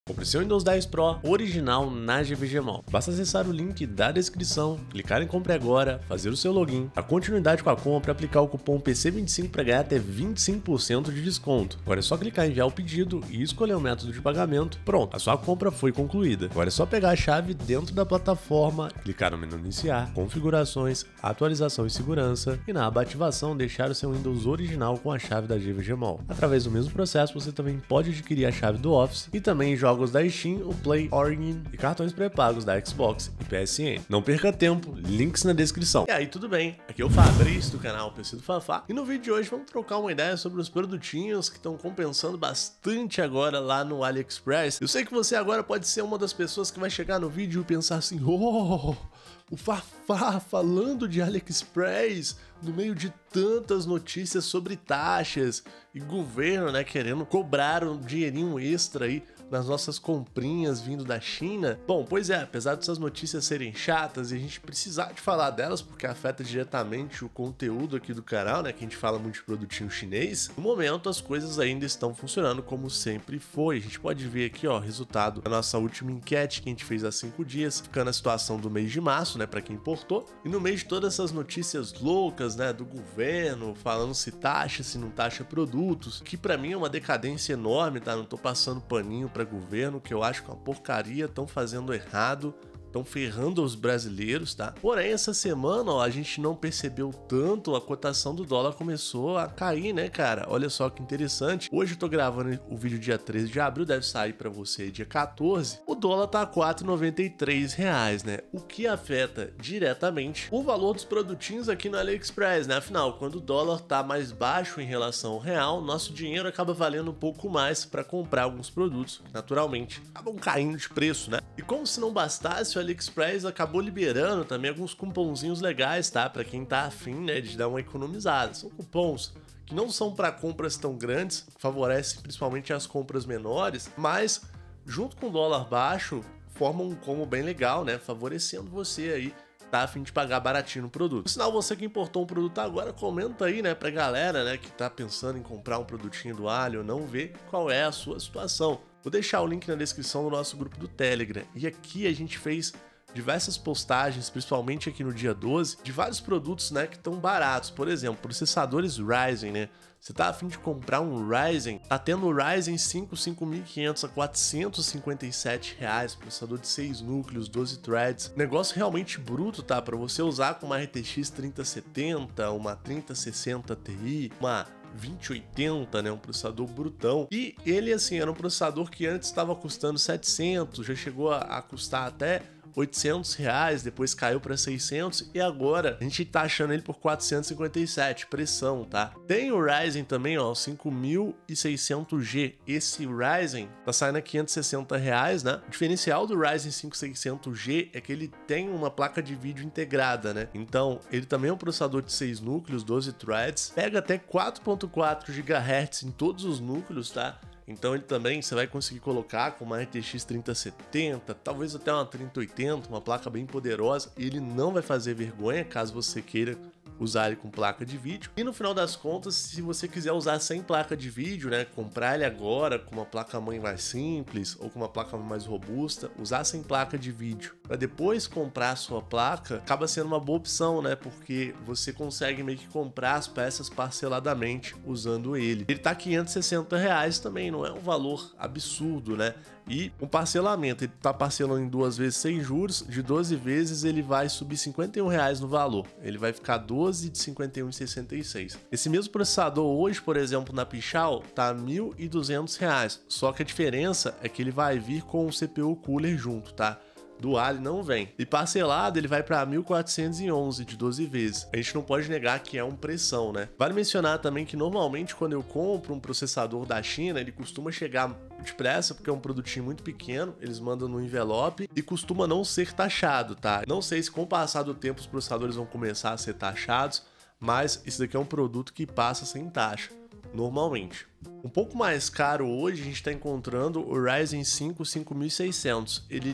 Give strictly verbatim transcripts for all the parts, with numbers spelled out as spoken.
Compre seu Windows dez Pro original na G V G Mall. Basta acessar o link da descrição, clicar em Compre Agora, fazer o seu login, a continuidade com a compra, aplicar o cupom P C vinte e cinco para ganhar até vinte e cinco por cento de desconto. Agora é só clicar em enviar o pedido e escolher o método de pagamento. Pronto, a sua compra foi concluída. Agora é só pegar a chave dentro da plataforma, clicar no menu Iniciar, Configurações, Atualização e Segurança e na aba Ativação deixar o seu Windows original com a chave da G V G Mall. Através do mesmo processo você também pode adquirir a chave do Office e também jogos da Steam, o Play, Origin e cartões pré-pagos da Xbox e P S N. Não perca tempo, links na descrição. E aí, tudo bem? Aqui é o Fabrício do canal P C do Fafá e no vídeo de hoje vamos trocar uma ideia sobre os produtinhos que estão compensando bastante agora lá no AliExpress. Eu sei que você agora pode ser uma das pessoas que vai chegar no vídeo e pensar assim: oh, o Fafá falando de AliExpress no meio de tantas notícias sobre taxas e governo, né, querendo cobrar um dinheirinho extra aí nas nossas comprinhas vindo da China. Bom, pois é, apesar dessas notícias serem chatas e a gente precisar de falar delas porque afeta diretamente o conteúdo aqui do canal, né, que a gente fala muito de produtinho chinês, no momento as coisas ainda estão funcionando como sempre foi. A gente pode ver aqui, ó, o resultado da nossa última enquete que a gente fez há cinco dias, ficando a situação do mês de março, né, para quem importou, e no meio de todas essas notícias loucas, né, do governo, falando se taxa, se não taxa produtos, que pra mim é uma decadência enorme, tá? Não tô passando paninho pra governo, que eu acho que é uma porcaria, estão fazendo errado, estão ferrando os brasileiros, tá? Porém, essa semana, ó, a gente não percebeu tanto, a cotação do dólar começou a cair, né, cara? Olha só que interessante. Hoje eu tô gravando o vídeo dia treze de abril, deve sair pra você dia quatorze. O dólar tá a quatro reais e noventa e três reais, né? O que afeta diretamente o valor dos produtinhos aqui no AliExpress, né? Afinal, quando o dólar tá mais baixo em relação ao real, nosso dinheiro acaba valendo um pouco mais para comprar alguns produtos que, naturalmente, acabam caindo de preço, né? E como se não bastasse, o AliExpress acabou liberando também alguns cupomzinhos legais, tá? Para quem tá afim, né, de dar uma economizada. São cupons que não são para compras tão grandes, favorecem principalmente as compras menores, mas junto com o dólar baixo, formam um combo bem legal, né? Favorecendo você aí, tá a fim de pagar baratinho no produto. Por sinal, você que importou um produto agora, comenta aí, né, pra galera, né, que tá pensando em comprar um produtinho do Ali ou não, ver qual é a sua situação. Vou deixar o link na descrição do nosso grupo do Telegram. E aqui a gente fez diversas postagens, principalmente aqui no dia doze, de vários produtos, né, que estão baratos. Por exemplo, processadores Ryzen, né? Você tá a fim de comprar um Ryzen, tá tendo o Ryzen cinco cinco mil e quinhentos a quatrocentos e cinquenta e sete reais, processador de seis núcleos, doze threads, negócio realmente bruto, tá? Para você usar com uma R T X trinta setenta, uma trinta sessenta Ti, uma vinte oitenta, né, um processador brutão. E ele, assim, era um processador que antes estava custando setecentos, já chegou a, a custar até oitocentos reais, depois caiu para seiscentos e agora a gente tá achando ele por quatrocentos e cinquenta e sete, pressão, tá? Tem o Ryzen também, ó, cinco mil e seiscentos G. Esse Ryzen tá saindo a quinhentos e sessenta reais, né? O diferencial do Ryzen cinco mil e seiscentos G é que ele tem uma placa de vídeo integrada, né? Então, ele também é um processador de seis núcleos, doze threads, pega até quatro ponto quatro gigahertz em todos os núcleos, tá? Então ele também você vai conseguir colocar com uma R T X trinta setenta, talvez até uma trinta oitenta, uma placa bem poderosa, e ele não vai fazer vergonha caso você queira usar ele com placa de vídeo. E no final das contas, se você quiser usar sem placa de vídeo, né, comprar ele agora com uma placa-mãe mais simples ou com uma placa mais robusta, usar sem placa de vídeo, para depois comprar a sua placa, acaba sendo uma boa opção, né, porque você consegue meio que comprar as peças parceladamente usando ele. Ele tá quinhentos e sessenta reais também, não é um valor absurdo, né? E um parcelamento, ele tá parcelando em duas vezes sem juros, de doze vezes ele vai subir cinquenta e um reais no valor, ele vai ficar doze de cinquenta e um reais e sessenta e seis centavos. Esse mesmo processador hoje, por exemplo, na Pichau, tá mil e duzentos reais, só que a diferença é que ele vai vir com o C P U Cooler junto, tá? Do Ali não vem. E parcelado ele vai para mil quatrocentos e onze de doze vezes. A gente não pode negar que é um pressão, né? Vale mencionar também que normalmente quando eu compro um processador da China, ele costuma chegar depressa porque é um produtinho muito pequeno, eles mandam no envelope e costuma não ser taxado, tá? Não sei se com o passar do tempo os processadores vão começar a ser taxados, mas esse daqui é um produto que passa sem taxa, normalmente. Um pouco mais caro hoje a gente está encontrando o Ryzen cinco cinco mil e seiscentos. Ele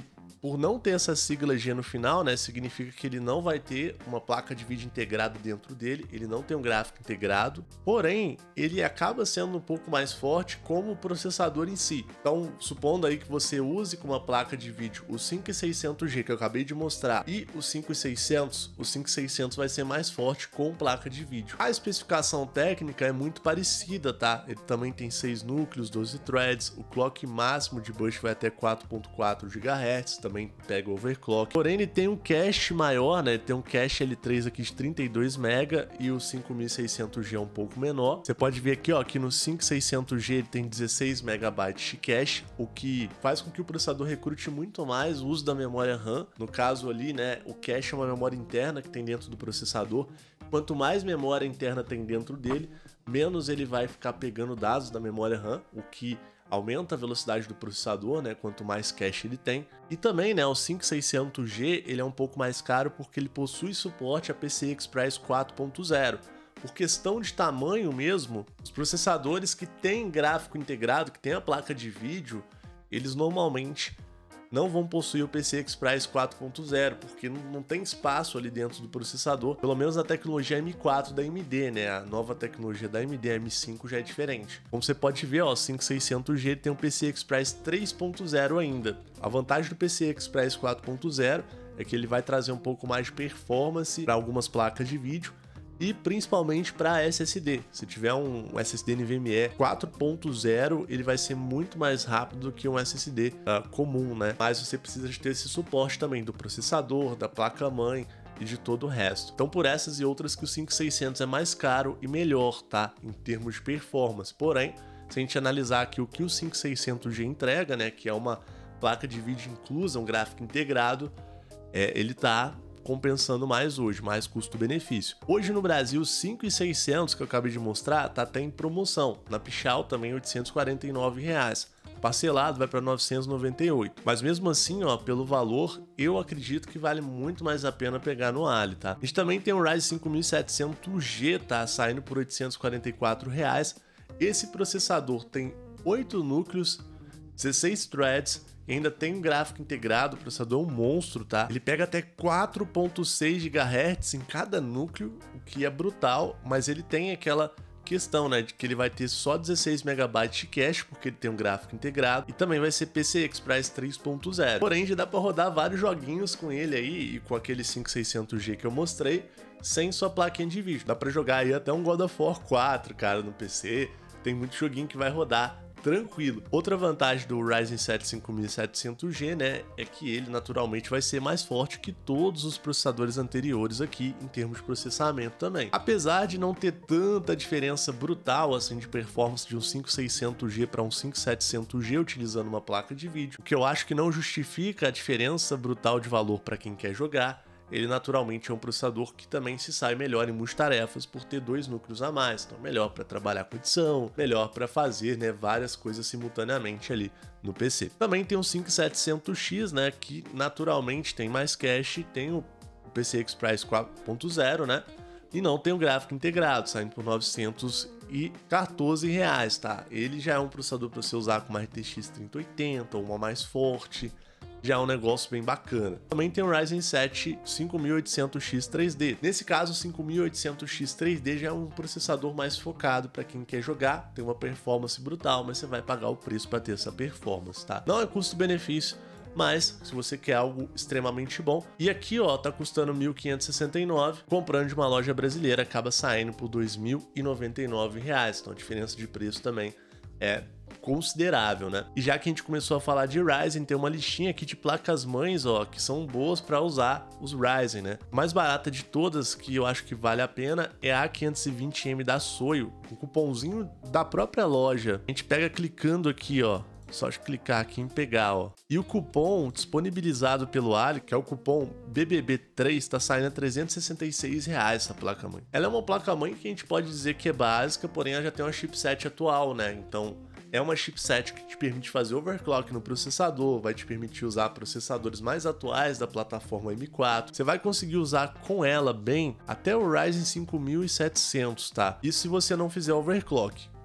Por não ter essa sigla G no final, né, significa que ele não vai ter uma placa de vídeo integrada dentro dele, ele não tem um gráfico integrado, porém, ele acaba sendo um pouco mais forte como processador em si. Então, supondo aí que você use com uma placa de vídeo o cinco mil e seiscentos G que eu acabei de mostrar e o cinco mil e seiscentos, o cinco mil e seiscentos vai ser mais forte com placa de vídeo. A especificação técnica é muito parecida, tá? Ele também tem seis núcleos, doze threads, o clock máximo de bus vai até quatro ponto quatro gigahertz, também pega overclock. Porém, ele tem um cache maior, né? Ele tem um cache L três aqui de trinta e dois mega e o cinco mil e seiscentos G é um pouco menor. Você pode ver aqui, ó, que no cinco mil e seiscentos G ele tem dezesseis megabytes de cache, o que faz com que o processador recrute muito mais o uso da memória RAM. No caso ali, né, o cache é uma memória interna que tem dentro do processador. Quanto mais memória interna tem dentro dele, menos ele vai ficar pegando dados da memória RAM, o que aumenta a velocidade do processador, né, quanto mais cache ele tem. E também, né, o cinco mil e seiscentos G, ele é um pouco mais caro porque ele possui suporte a P C I Express quatro ponto zero. Por questão de tamanho mesmo, os processadores que têm gráfico integrado, que têm a placa de vídeo, eles normalmente não vão possuir o P C I Express quatro ponto zero, porque não tem espaço ali dentro do processador, pelo menos a tecnologia M quatro da A M D, né? A nova tecnologia da A M D, a M cinco, já é diferente. Como você pode ver, ó, o cinco mil e seiscentos G tem um P C I Express três ponto zero ainda. A vantagem do P C I Express quatro ponto zero é que ele vai trazer um pouco mais de performance para algumas placas de vídeo, e principalmente para S S D. Se tiver um S S D NVMe quatro ponto zero, ele vai ser muito mais rápido do que um S S D uh, comum, né? Mas você precisa de ter esse suporte também do processador, da placa-mãe e de todo o resto. Então, por essas e outras que o cinco mil e seiscentos é mais caro e melhor, tá? Em termos de performance. Porém, se a gente analisar aqui o que o cinco mil e seiscentos G entrega, né? Que é uma placa de vídeo inclusa, um gráfico integrado, é, ele tá compensando mais hoje, mais custo-benefício. Hoje no Brasil, cinco mil e seiscentos que eu acabei de mostrar tá até em promoção. Na Pichau também oitocentos e quarenta e nove reais. Parcelado vai para novecentos e noventa e oito. Mas mesmo assim, ó, pelo valor, eu acredito que vale muito mais a pena pegar no Ali, tá? A gente também tem o Ryzen cinco mil e setecentos G, tá? Saindo por oitocentos e quarenta e quatro reais. Esse processador tem oito núcleos, dezesseis threads, e ainda tem um gráfico integrado, o processador é um monstro, tá? Ele pega até quatro ponto seis gigahertz em cada núcleo, o que é brutal, mas ele tem aquela questão, né, de que ele vai ter só dezesseis megabytes de cache, porque ele tem um gráfico integrado, e também vai ser P C I Express três ponto zero. Porém, já dá para rodar vários joguinhos com ele aí, e com aquele cinco mil e seiscentos G que eu mostrei, sem sua plaquinha de vídeo. Dá para jogar aí até um God of War quatro, cara, no P C, tem muito joguinho que vai rodar tranquilo. Outra vantagem do Ryzen sete cinco mil e setecentos G, né, é que ele naturalmente vai ser mais forte que todos os processadores anteriores aqui em termos de processamento também. Apesar de não ter tanta diferença brutal assim de performance de um cinco mil e seiscentos G para um cinco mil e setecentos G utilizando uma placa de vídeo, o que eu acho que não justifica a diferença brutal de valor para quem quer jogar. Ele naturalmente é um processador que também se sai melhor em multitarefas por ter dois núcleos a mais, então melhor para trabalhar com edição, melhor para fazer, né, várias coisas simultaneamente ali no P C. Também tem o cinco mil e setecentos X, né, que naturalmente tem mais cache, tem o P C I Express quatro ponto zero, né, e não tem o gráfico integrado, saindo por novecentos e quatorze reais, tá? Ele já é um processador para você usar com uma R T X trinta oitenta ou uma mais forte. Já é um negócio bem bacana. Também tem o Ryzen sete cinco mil e oitocentos X três D. Nesse caso, o cinco mil e oitocentos X três D já é um processador mais focado para quem quer jogar, tem uma performance brutal, mas você vai pagar o preço para ter essa performance, tá? Não é custo-benefício, mas se você quer algo extremamente bom. E aqui, ó, tá custando mil quinhentos e sessenta e nove reais, comprando de uma loja brasileira acaba saindo por dois mil e noventa e nove reais. Então a diferença de preço também é considerável, né? E já que a gente começou a falar de Ryzen, tem uma listinha aqui de placas-mães, ó, que são boas para usar os Ryzen, né? A mais barata de todas, que eu acho que vale a pena, é a quinhentos e vinte M da Soio, um cupomzinho da própria loja. A gente pega clicando aqui, ó, só de clicar aqui em pegar, ó. E o cupom disponibilizado pelo Ali, que é o cupom B B B três, tá saindo a trezentos e sessenta e seis reais essa placa-mãe. Ela é uma placa-mãe que a gente pode dizer que é básica, porém ela já tem uma chipset atual, né? Então é uma chipset que te permite fazer overclock no processador, vai te permitir usar processadores mais atuais da plataforma M quatro. Você vai conseguir usar com ela bem até o Ryzen cinco mil e setecentos, tá? Isso se você não fizer overclock.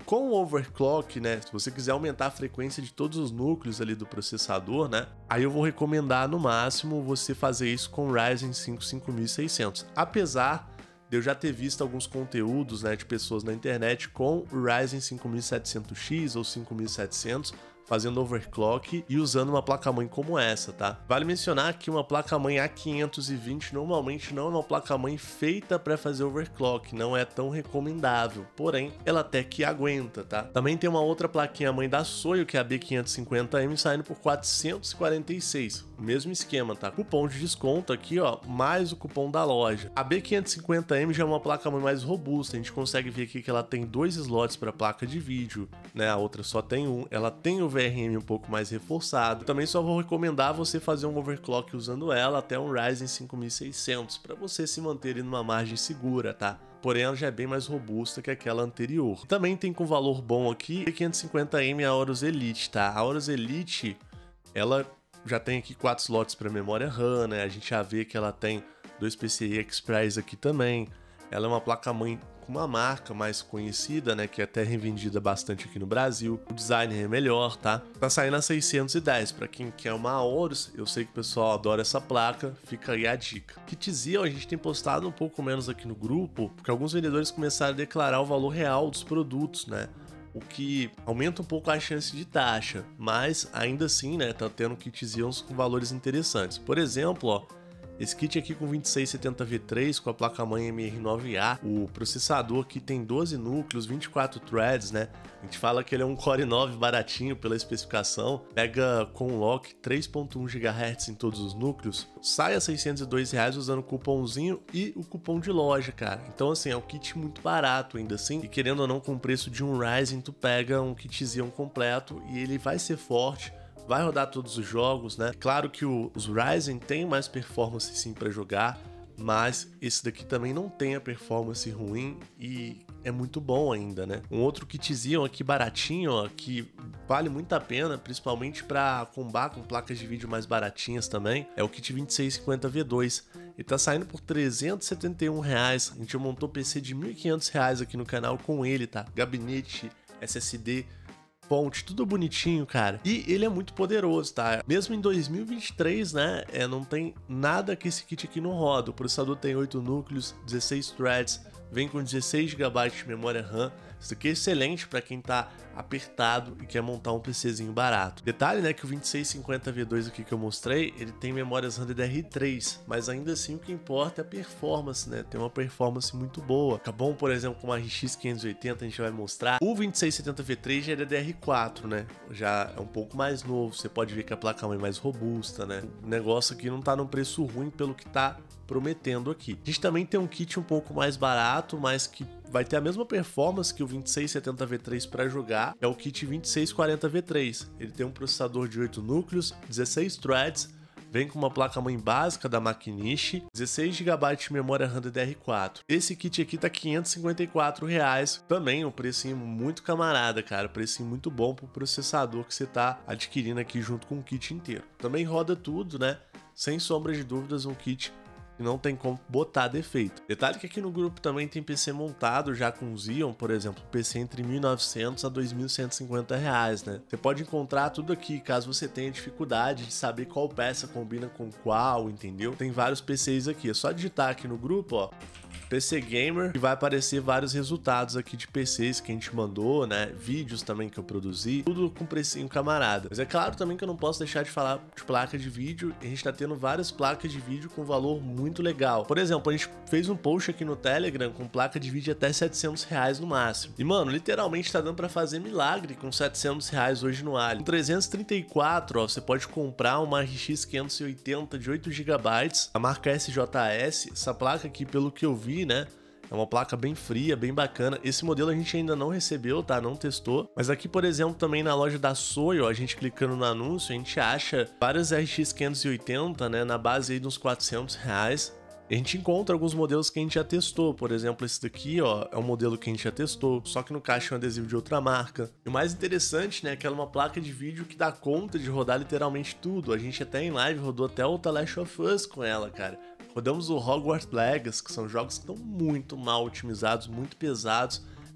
Com o overclock, né, se você quiser aumentar a frequência de todos os núcleos ali do processador, né, aí eu vou recomendar no máximo você fazer isso com o Ryzen cinco cinco mil e seiscentos. Apesar de eu já ter visto alguns conteúdos, né, de pessoas na internet com o Ryzen cinco mil e setecentos X ou cinco mil e setecentos fazendo overclock e usando uma placa-mãe como essa, tá? Vale mencionar que uma placa-mãe A quinhentos e vinte normalmente não é uma placa-mãe feita para fazer overclock, não é tão recomendável, porém ela até que aguenta, tá? Também tem uma outra plaquinha-mãe da Soio, que é a B quinhentos e cinquenta M, saindo por quatrocentos e quarenta e seis, mesmo esquema, tá? Cupom de desconto aqui, ó, mais o cupom da loja. A B quinhentos e cinquenta M já é uma placa-mãe mais robusta, a gente consegue ver aqui que ela tem dois slots para placa de vídeo, né? A outra só tem um, ela tem o V R M um pouco mais reforçado. Também só vou recomendar você fazer um overclock usando ela até um Ryzen cinco mil e seiscentos para você se manter em uma margem segura, tá? Porém ela já é bem mais robusta que aquela anterior. Também tem com valor bom aqui a quinhentos e cinquenta M a Aorus Elite, tá? A Aorus Elite, ela já tem aqui quatro slots para memória RAM, né? A gente já vê que ela tem dois P C I Express aqui também. Ela é uma placa-mãe com uma marca mais conhecida, né, que é até revendida bastante aqui no Brasil. O design é melhor, tá? Tá saindo a seiscentos e dez, para quem quer uma Aorus, eu sei que o pessoal adora essa placa, fica aí a dica. Kitzil a gente tem postado um pouco menos aqui no grupo, porque alguns vendedores começaram a declarar o valor real dos produtos, né? O que aumenta um pouco a chance de taxa, mas ainda assim, né, tá tendo Kitzils com valores interessantes. Por exemplo, ó, esse kit aqui com vinte e seis setenta V três com a placa-mãe M R nove A, o processador que tem doze núcleos, vinte e quatro threads, né? A gente fala que ele é um Core nove baratinho pela especificação, pega com lock três ponto um gigahertz em todos os núcleos, sai a seiscentos e dois reais usando o cupomzinho e o cupom de loja, cara. Então assim, é um kit muito barato ainda assim, e querendo ou não, com o preço de um Ryzen, tu pega um kitzinho completo e ele vai ser forte, vai rodar todos os jogos, né? Claro que o, os Ryzen tem mais performance sim para jogar, mas esse daqui também não tem a performance ruim e é muito bom ainda, né? Um outro kitzinho aqui baratinho, ó, que vale muito a pena, principalmente para combar com placas de vídeo mais baratinhas também, é o kit vinte e seis cinquenta V dois. Ele tá saindo por trezentos e setenta e um reais. A gente montou P C de mil e quinhentos reais aqui no canal com ele, tá? Gabinete, S S D, fonte, tudo bonitinho, cara. E ele é muito poderoso, tá? Mesmo em dois mil e vinte e três, né? É, não tem nada que esse kit aqui não roda. O processador tem oito núcleos, dezesseis threads, vem com dezesseis gigabytes de memória RAM. Isso aqui é excelente para quem tá apertado e quer montar um PCzinho barato. Detalhe, né, que o vinte e seis cinquenta V dois aqui que eu mostrei, ele tem memórias RAM D D R três, mas ainda assim o que importa é a performance, né? Tem uma performance muito boa. Acabou, por exemplo, com uma R X quinhentos e oitenta, a gente vai mostrar. O vinte e seis setenta V três já é D D R quatro, né? Já é um pouco mais novo, você pode ver que a placa-mãe é mais robusta, né? O negócio aqui não tá num preço ruim pelo que tá prometendo aqui. A gente também tem um kit um pouco mais barato, mas que vai ter a mesma performance que o vinte e seis setenta V três para jogar, é o kit vinte e seis quarenta V três. Ele tem um processador de oito núcleos, dezesseis threads, vem com uma placa-mãe básica da Macnish, dezesseis gigabytes de memória RAM D D R quatro. Esse kit aqui tá quinhentos e cinquenta e quatro reais, também um precinho muito camarada, cara, precinho muito bom pro processador que você tá adquirindo aqui junto com o kit inteiro. Também roda tudo, né? Sem sombra de dúvidas, um kit que não tem como botar defeito. Detalhe que aqui no grupo também tem P C montado já com Xeon, por exemplo, P C entre mil e novecentos a dois mil cento e cinquenta reais, né? Você pode encontrar tudo aqui, caso você tenha dificuldade de saber qual peça combina com qual, entendeu? Tem vários P Cs aqui, é só digitar aqui no grupo, ó, P C Gamer, e vai aparecer vários resultados aqui de P Cs que a gente mandou, né? Vídeos também que eu produzi, tudo com precinho camarada. Mas é claro também que eu não posso deixar de falar de placa de vídeo, a gente tá tendo várias placas de vídeo com valor muito legal. Por exemplo, a gente fez um post aqui no Telegram com placa de vídeo até setecentos reais no máximo. E mano, literalmente tá dando pra fazer milagre com setecentos reais hoje no Ali. Com trezentos e trinta e quatro, ó, você pode comprar uma R X quinhentos e oitenta de oito gigabytes, a marca S J S. Essa placa aqui, pelo que eu vi, né, é uma placa bem fria, bem bacana. Esse modelo a gente ainda não recebeu, tá? Não testou. Mas aqui, por exemplo, também na loja da Soio, a gente clicando no anúncio, a gente acha várias R X quinhentos e oitenta, né? Na base aí de uns quatrocentos reais. E a gente encontra alguns modelos que a gente já testou. Por exemplo, esse daqui, ó, é um modelo que a gente já testou, só que no caixa é um adesivo de outra marca. E o mais interessante, né, é que ela é uma placa de vídeo que dá conta de rodar literalmente tudo. A gente até em live rodou até o The Last of Us com ela, cara. Rodamos o Hogwarts Legacy, que são jogos que estão muito mal otimizados, muito pesados.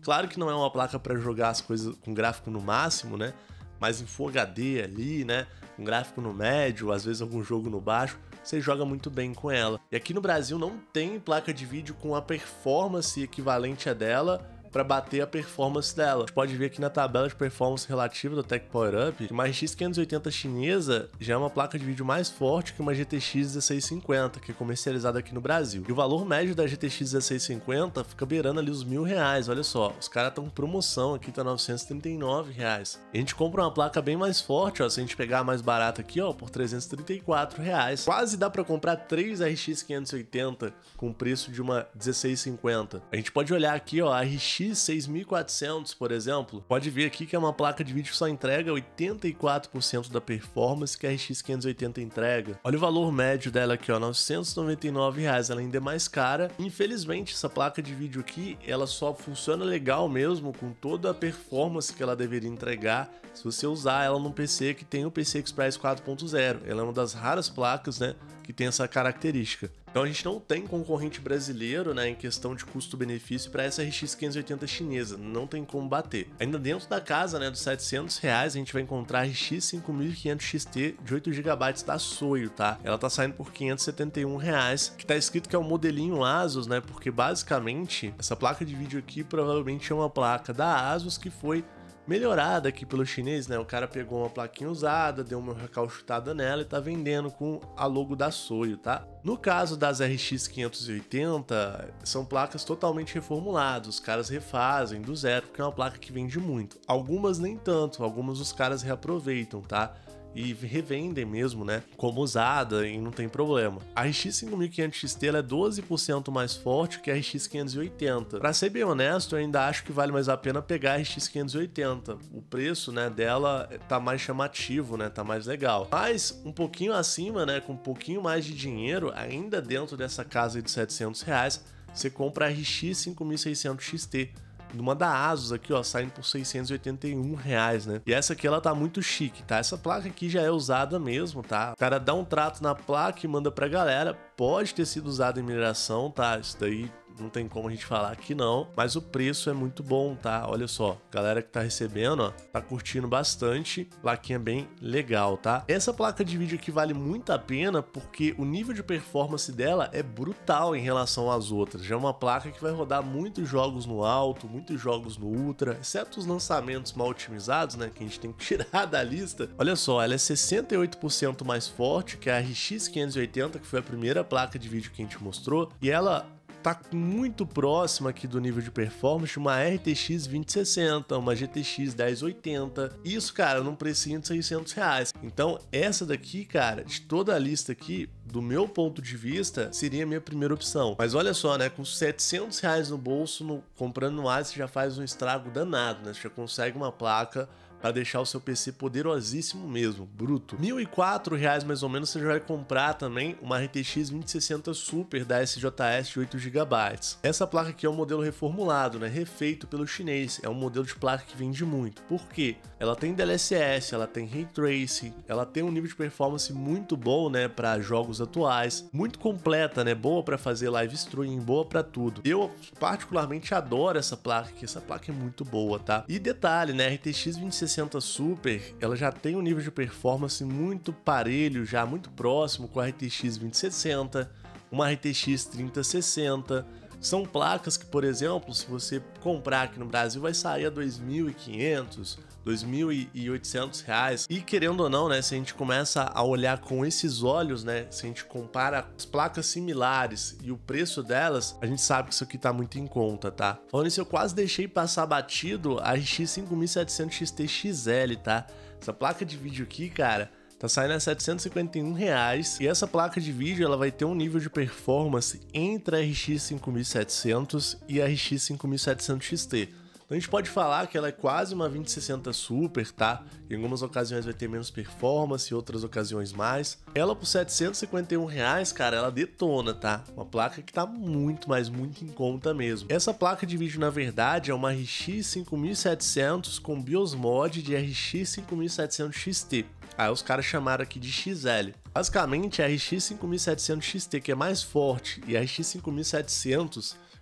Claro que não é uma placa para jogar as coisas com gráfico no máximo, né? Mas em Full H D ali, né? Com gráfico no médio, às vezes algum jogo no baixo, você joga muito bem com ela. E aqui no Brasil não tem placa de vídeo com a performance equivalente a dela para bater a performance dela. A gente pode ver aqui na tabela de performance relativa do Tech Power Up que uma R X quinhentos e oitenta chinesa já é uma placa de vídeo mais forte que uma G T X dezesseis cinquenta, que é comercializada aqui no Brasil. E o valor médio da G T X dezesseis cinquenta fica beirando ali os mil reais, olha só. Os caras estão com promoção aqui, tá novecentos e trinta e nove reais. E a gente compra uma placa bem mais forte, ó, se a gente pegar a mais barata aqui, ó, por trezentos e trinta e quatro reais. Quase dá para comprar três R X quinhentos e oitenta com o preço de uma dezesseis cinquenta. A gente pode olhar aqui, ó, a R X seis mil e quatrocentos, por exemplo, pode ver aqui que é uma placa de vídeo que só entrega oitenta e quatro por cento da performance que a R X quinhentos e oitenta entrega. Olha o valor médio dela aqui, ó, novecentos e noventa e nove reais, ela ainda é mais cara. Infelizmente, essa placa de vídeo aqui, ela só funciona legal mesmo com toda a performance que ela deveria entregar se você usar ela num P C que tem o P C Express quatro ponto zero. Ela é uma das raras placas, né, que tem essa característica. Então a gente não tem concorrente brasileiro, né, em questão de custo-benefício para essa R X quinhentos e oitenta chinesa, não tem como bater. Ainda dentro da casa, né, dos setecentos reais, a gente vai encontrar a R X cinco mil e quinhentos X T de oito gigabytes da Soio, tá? Ela tá saindo por quinhentos e setenta e um reais, que tá escrito que é o modelinho Asus, né, porque basicamente essa placa de vídeo aqui provavelmente é uma placa da Asus que foi melhorada aqui pelo chinês, né? O cara pegou uma plaquinha usada, deu uma recauchutada nela e tá vendendo com a logo da Soio, tá? No caso das R X quinhentos e oitenta, são placas totalmente reformuladas, os caras refazem do zero, porque é uma placa que vende muito. Algumas nem tanto, algumas os caras reaproveitam, tá? E revendem mesmo, né, como usada e não tem problema. A R X cinco mil e quinhentos X T ela é doze por cento mais forte que a R X quinhentos e oitenta. Pra ser bem honesto, eu ainda acho que vale mais a pena pegar a R X quinhentos e oitenta. O preço, né, dela tá mais chamativo, né, tá mais legal. Mas um pouquinho acima, né, com um pouquinho mais de dinheiro, ainda dentro dessa casa de setecentos reais, você compra a R X cinco mil e seiscentos X T. Numa da Asus aqui, ó, saindo por seiscentos e oitenta e um reais, né? E essa aqui, ela tá muito chique, tá? Essa placa aqui já é usada mesmo, tá? O cara dá um trato na placa e manda pra galera. Pode ter sido usado em mineração, tá? Isso daí não tem como a gente falar que não, mas o preço é muito bom, tá? Olha só, galera que tá recebendo, ó, tá curtindo bastante, plaquinha bem legal, tá? Essa placa de vídeo aqui vale muito a pena porque o nível de performance dela é brutal em relação às outras. Já é uma placa que vai rodar muitos jogos no alto, muitos jogos no ultra, exceto os lançamentos mal otimizados, né, que a gente tem que tirar da lista. Olha só, ela é sessenta e oito por cento mais forte que a R X quinhentos e oitenta, que foi a primeira placa de vídeo que a gente mostrou, e ela tá muito próxima aqui do nível de performance de uma R T X vinte sessenta, uma G T X dez oitenta. Isso, cara, num precinho de seiscentos reais. Então, essa daqui, cara, de toda a lista aqui, do meu ponto de vista, seria a minha primeira opção. Mas olha só, né, com setecentos reais no bolso, no, comprando no Asus, você já faz um estrago danado, né? Você já consegue uma placa para deixar o seu P C poderosíssimo mesmo, bruto. mil e quatro reais mais ou menos você já vai comprar também uma R T X vinte sessenta Super da S J S de oito gigabytes. Essa placa aqui é um modelo reformulado, né, refeito pelo chinês. É um modelo de placa que vende muito. Por quê? Ela tem D L S S, ela tem Ray Tracing, ela tem um nível de performance muito bom, né, para jogos atuais, muito completa, né, boa para fazer live streaming, boa para tudo. Eu particularmente adoro essa placa, que essa placa é muito boa, tá? E detalhe, né, a R T X vinte sessenta Super, ela já tem um nível de performance muito parelho, já muito próximo com a R T X vinte sessenta, uma R T X trinta sessenta. São placas que, por exemplo, se você comprar aqui no Brasil, vai sair a dois mil e quinhentos, dois mil e oitocentos reais. E querendo ou não, né, se a gente começa a olhar com esses olhos, né, se a gente compara as placas similares e o preço delas, a gente sabe que isso aqui tá muito em conta, tá? Falando isso, eu quase deixei passar batido a R X cinco mil e setecentos X T X L, tá? Essa placa de vídeo aqui, cara, tá saindo a setecentos e cinquenta e um reais, e essa placa de vídeo ela vai ter um nível de performance entre a R X cinco mil e setecentos e a R X cinco mil e setecentos X T. Então a gente pode falar que ela é quase uma vinte sessenta Super, tá? Em algumas ocasiões vai ter menos performance, em outras ocasiões mais. Ela por setecentos e cinquenta e um reais, cara, ela detona, tá? Uma placa que tá muito, mas muito em conta mesmo. Essa placa de vídeo, na verdade, é uma R X cinco mil e setecentos com BIOS mod de R X cinco mil e setecentos X T. Aí os caras chamaram aqui de X L. Basicamente, a R X cinco mil e setecentos X T, que é mais forte, e a R X cinco mil e setecentos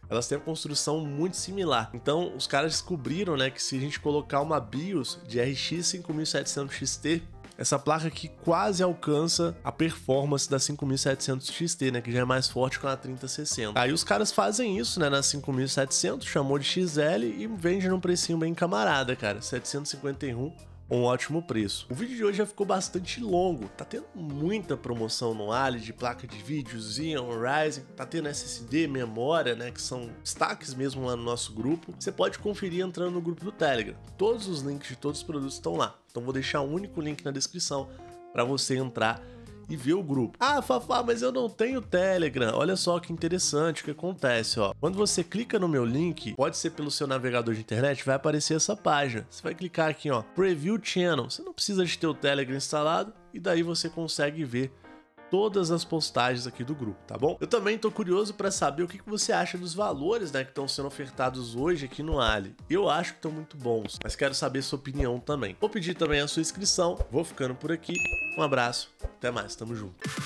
elas têm uma construção muito similar. Então, os caras descobriram, né, que se a gente colocar uma BIOS de R X cinco mil e setecentos X T, essa placa aqui quase alcança a performance da cinco mil e setecentos X T, né, que já é mais forte que a trinta sessenta. Aí os caras fazem isso, né, na cinco mil e setecentos, chamou de X L e vende num precinho bem camarada, cara, setecentos e cinquenta e um. Um ótimo preço. O vídeo de hoje já ficou bastante longo, tá tendo muita promoção no Ali de placa de vídeo, Xeon, Ryzen, tá tendo S S D, memória, né, que são destaques mesmo lá no nosso grupo. Você pode conferir entrando no grupo do Telegram. Todos os links de todos os produtos estão lá. Então vou deixar um único link na descrição para você entrar e ver o grupo. Ah, Fafá, mas eu não tenho Telegram. Olha só que interessante o que acontece, ó. Quando você clica no meu link, pode ser pelo seu navegador de internet, vai aparecer essa página. Você vai clicar aqui, ó, Preview Channel. Você não precisa de ter o Telegram instalado e daí você consegue ver todas as postagens aqui do grupo, tá bom? Eu também tô curioso para saber o que você acha dos valores, né, que estão sendo ofertados hoje aqui no Ali. Eu acho que estão muito bons, mas quero saber sua opinião também. Vou pedir também a sua inscrição. Vou ficando por aqui. Um abraço, até mais, tamo junto.